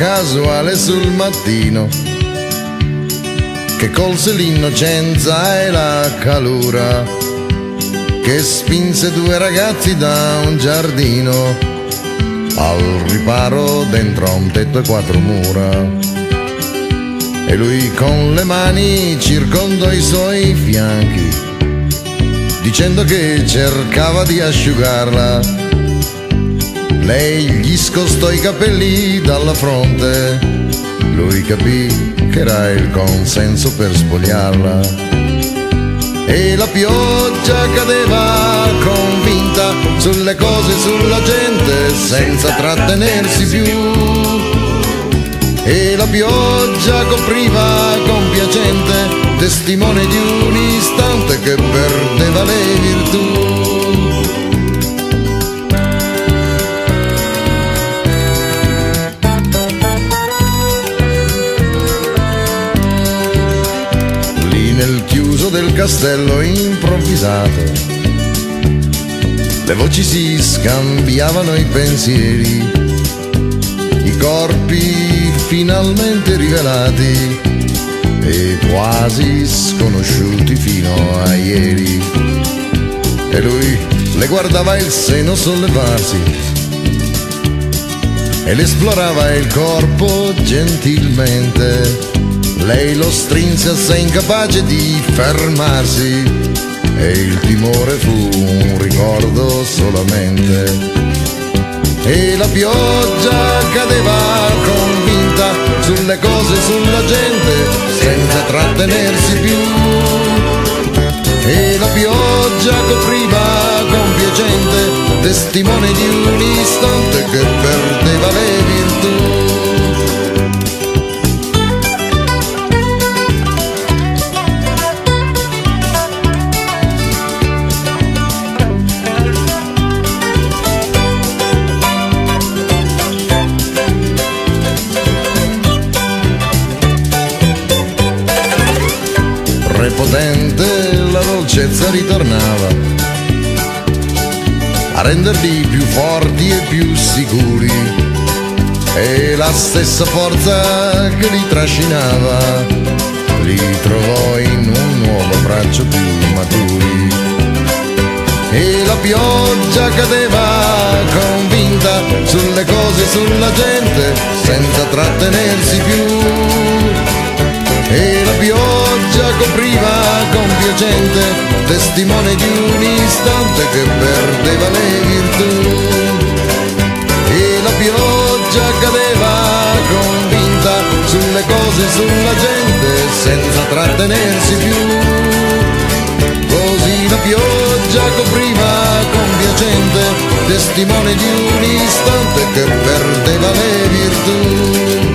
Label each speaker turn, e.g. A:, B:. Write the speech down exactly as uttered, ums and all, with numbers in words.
A: casuale sul mattino che colse l'innocenza e la calura, che spinse due ragazzi da un giardino al riparo dentro a un tetto e quattro mura. E lui con le mani circondò i suoi fianchi, dicendo che cercava di asciugarla. Lei gli scostò i capelli dalla fronte, lui capì che era il consenso per spogliarla. E la pioggia cadeva convinta sulle cose e sulla gente, senza trattenersi più. E la pioggia copriva compiacente, testimone di un istante che perdeva le virtù. Lì nel chiuso del castello improvvisato, le voci si scambiavano i pensieri, i corpi finalmente rivelati e quasi sconosciuti fino a ieri. E lui le guardava il seno sollevarsi e le esplorava il corpo gentilmente. Lei lo strinse assai incapace di fermarsi e il timore fu un ricordo solamente. E la pioggia cadeva convinta sulle cose e sulla gente, senza trattenersi più. E la pioggia copriva compiacente, testimone di un istante che perdeva le virtù. Prepotente la dolcezza ritornava a renderli più forti e più sicuri, e la stessa forza che li trascinava li trovò in un nuovo abbraccio più maturi. E la pioggia cadeva convinta sulle cose e sulla gente, senza trattenersi più. E la pioggia copriva compiacente, testimone di un istante che perdeva le virtù. E la pioggia cadeva convinta sulle cose e sulla gente, senza trattenersi più. Così la pioggia copriva compiacente, testimone di un istante che perdeva le virtù.